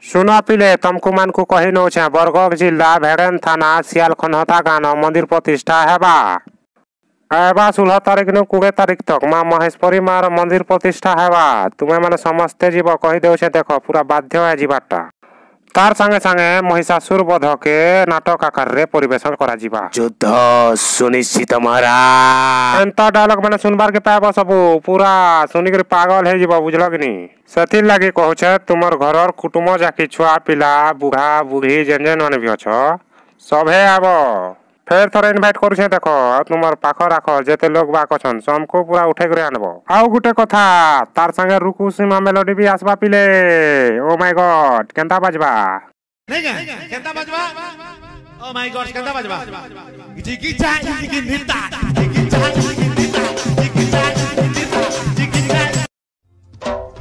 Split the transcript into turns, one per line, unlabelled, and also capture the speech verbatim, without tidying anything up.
सुना पिले तुमको मान को कही नौ छे बरगड़ जिला भेड़न थाना सियालखन गान मंदिर प्रतिष्ठा हेबा एबा सोलह तारीख नु कोड़े तारीख तक माँ महेश्वरी मार मंदिर प्रतिष्ठा हेबा तुम्हें माने समस्ते जीव कही देउछे देख पूरा बाध्य है जीवाटा तार संगे संगे महिषासुर वध के नाटक आकार रे परिवेशन करा जीवा
युद्ध सुनिश्चित महाराज
एंता डायलॉग माने सुनबार के पाबो सबू पूरा सुनी के पागल है जीवा बुझलो कि नी सेति लागि कहू छे तुमर घरर कुटुंब जाकी छुआ पिला बुढ़ा बुढ़ी जेन जेन माने भी अछो सभे आबो फेर थोड़ा इनवाइट करू छे देखो तुमर पाख राख जेते लोग बाक अछन हमको पूरा उठे करे आनबो आउ गुटे कथा तार संगे रुकु सीमा मेलोडी भी आसबा पिले ओ माय गॉड केंता बजबा
नहीं के केंता बजबा ओ माय गॉड केंता बजबा जिकी चा जिकी निता जिकी चा जिकी निता जिकी चा जिकी निता जिकी चा